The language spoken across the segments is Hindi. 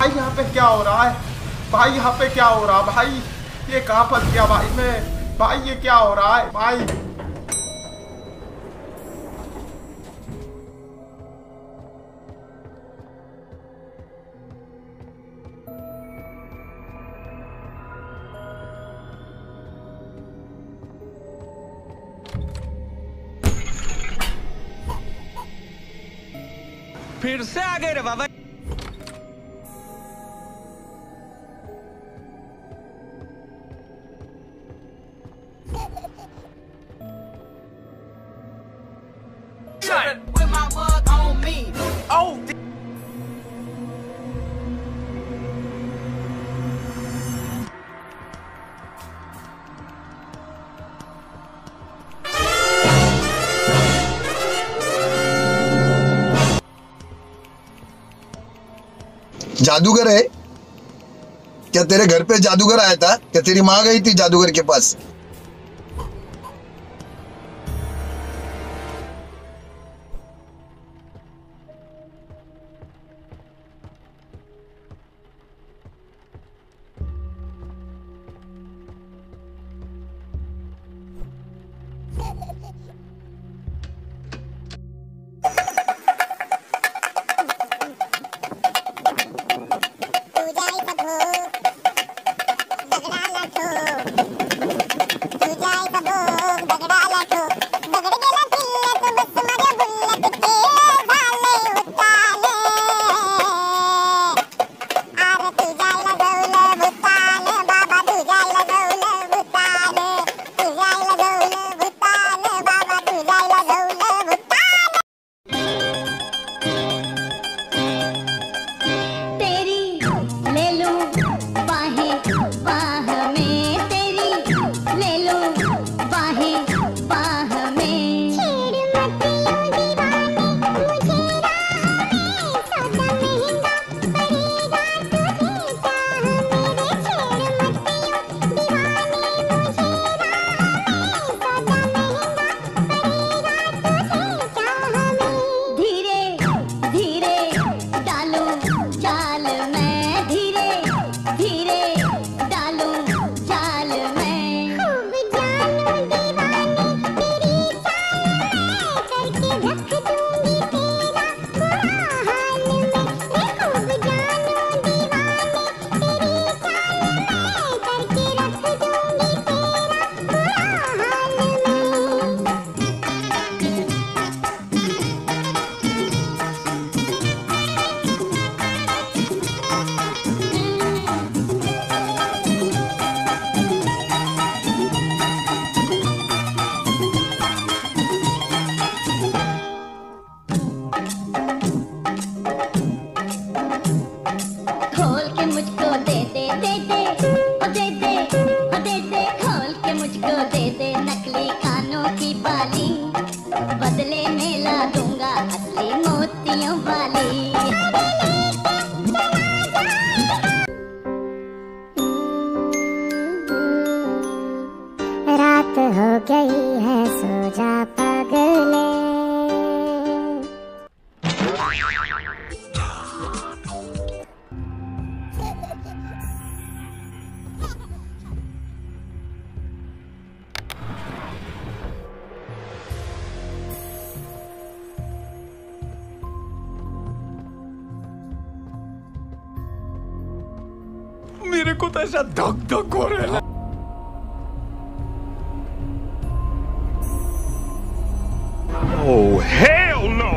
भाई यहाँ पे क्या हो रहा है? भाई यहाँ पे क्या हो रहा है भाई? ये कहाँ फंस गया भाई मैं? भाई ये क्या हो रहा है भाई? फिर से आ गए रे बाबा। With my mug on me. Oh, जादूगर है क्या? तेरे घर पे जादूगर आया था क्या? तेरी माँ गई थी जादूगर के पास? बदले में ला दूंगा असली मोतियों वाली। रात हो गई है सो जा पगले। मेरे को तो ऐसा धक धक हो रहा है। Oh hell no!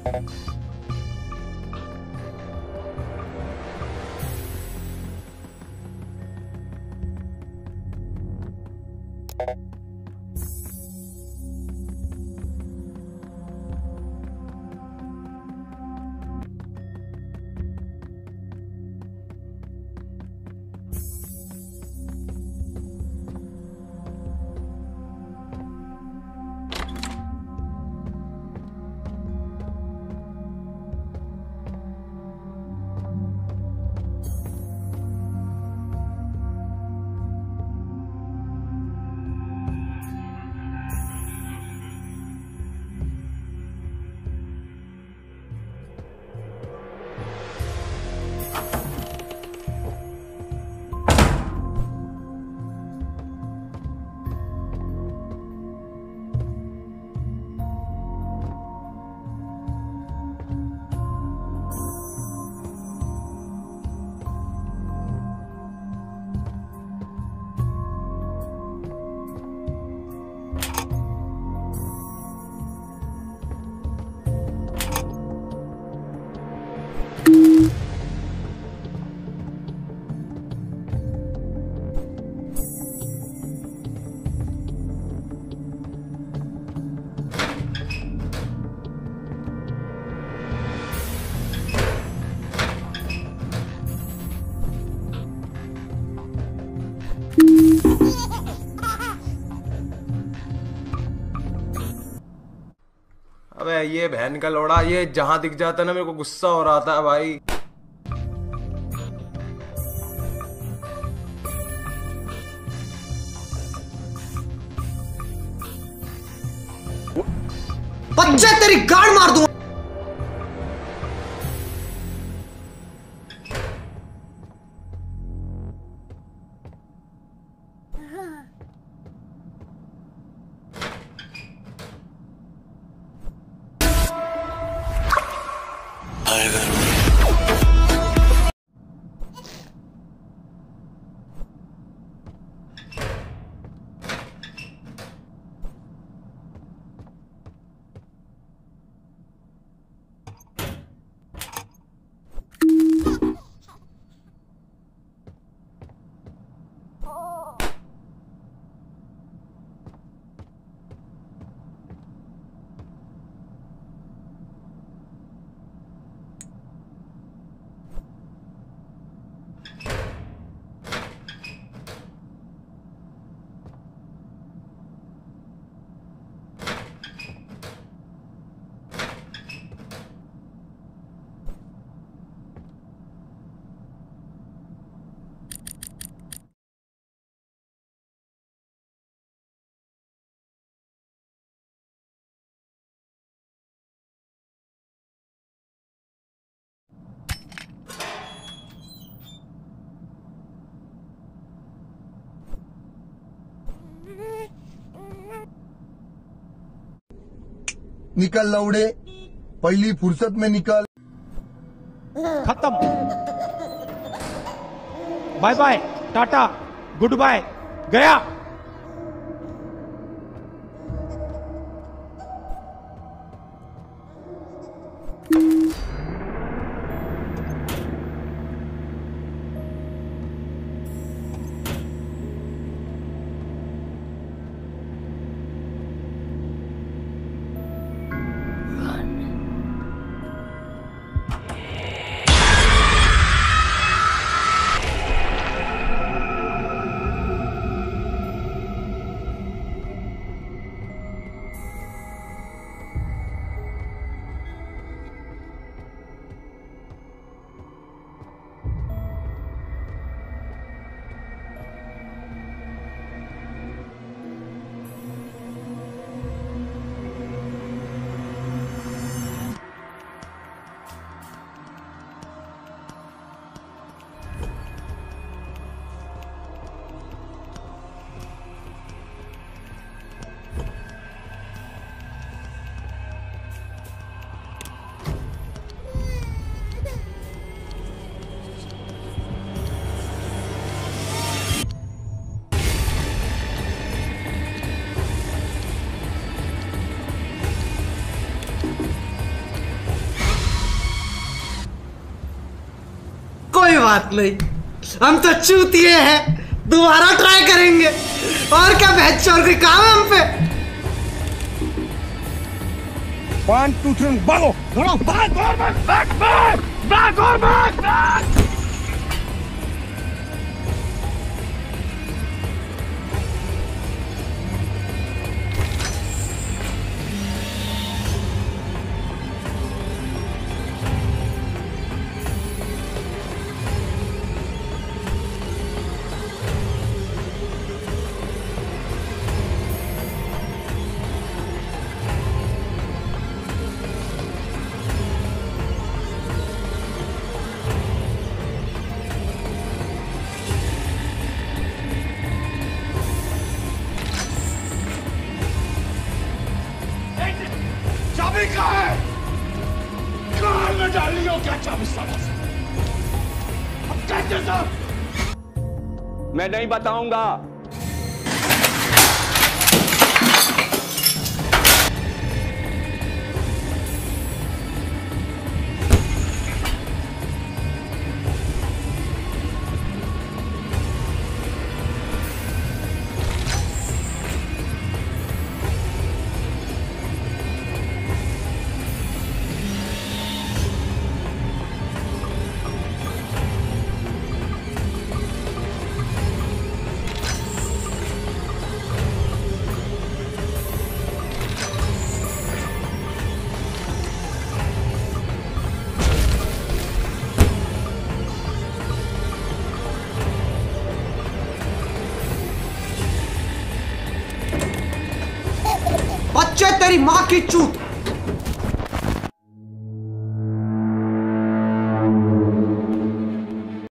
अबे ये बहन का लोड़ा, ये जहां दिख जाता ना मेरे को गुस्सा हो रहा था भाई। बच्चे तेरी गाड़ मार दूंगा। निकल लौड़े, पहली फुर्सत में निकल। खत्म। Bye bye, tata, good bye, गया। बात नहीं, हम तो चूतिए हैं, दोबारा ट्राई करेंगे। और क्या बहस और कोई काम है हम पे? 1 2 3 भागो भाग। चाबी कहाँ है? कार में डाली हो क्या चाबी साला? अब कैसे साहब? मैं नहीं बताऊंगा। बच्चे तेरी माँ की चूत।